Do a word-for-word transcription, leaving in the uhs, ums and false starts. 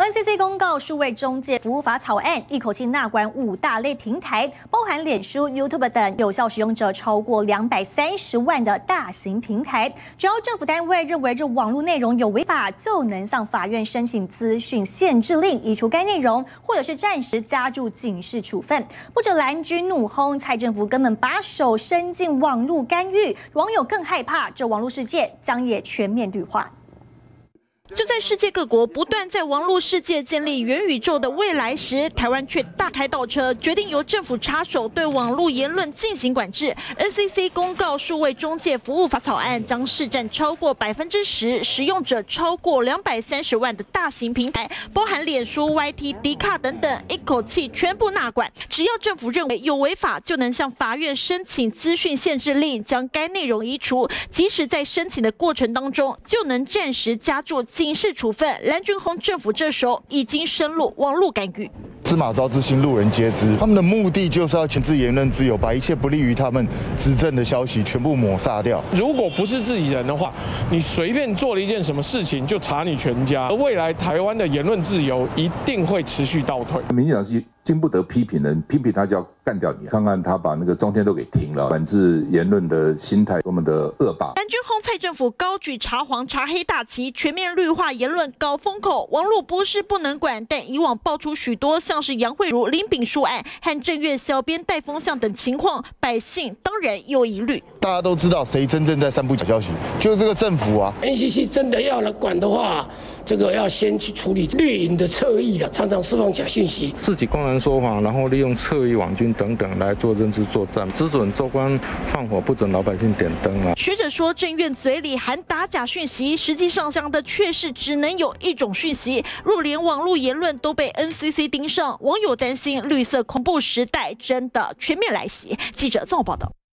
N C C 公告数位中介服务法草案，一口气纳管五大类平台，包含脸书、YouTube 等有效使用者超过两百三十万的大型平台。只要政府单位认为这网络内容有违法，就能向法院申请资讯限制令，移除该内容，或者是暂时加注警示处分。不止蓝军怒轰蔡政府根本把手伸进网络干预，网友更害怕这网络世界将也全面绿化。 就在世界各国不断在网络世界建立元宇宙的未来时，台湾却大开倒车，决定由政府插手对网络言论进行管制。N C C 公告数位中介服务法草案，将市占超过百分之十、使用者超过两百三十万的大型平台，包含脸书、Y T、迪卡等等，一口气全部纳管。只要政府认为有违法，就能向法院申请资讯限制令，将该内容移除。即使在申请的过程当中，就能暂时加注 警示处分，蓝军红政府这时候已经深入网络干预。 司马昭之心，路人皆知。他们的目的就是要钳制言论自由，把一切不利于他们执政的消息全部抹杀掉。 如果不是自己人的话，你随便做了一件什么事情就查你全家。而未来台湾的言论自由一定会持续倒退。 民进党是经不得批评人，批评他就要干掉你。看看他把那个中天都给停了，管制言论的心态多么的恶霸。 蓝军红蔡政府高举查黄查黑大旗，全面绿化言论搞风口。网络不是不能管，但以往爆出许多像是杨惠如、林炳书案和正月小编带风向等情况，百姓当然有疑虑。 大家都知道谁真正在散布假消息，就是这个政府啊。 N C C 真的要来管的话，这个要先去处理绿营的侧翼了，常常释放假讯息， 自己公然说谎，然后利用侧翼网军等等来做认知作战，只准州官放火，不准老百姓点灯啊。 学者说，政院嘴里含打假讯息，实际上讲的却是只能有一种讯息。若连网络言论都被 N C C 盯上，网友担心绿色恐怖时代真的全面来袭。记者综合报道。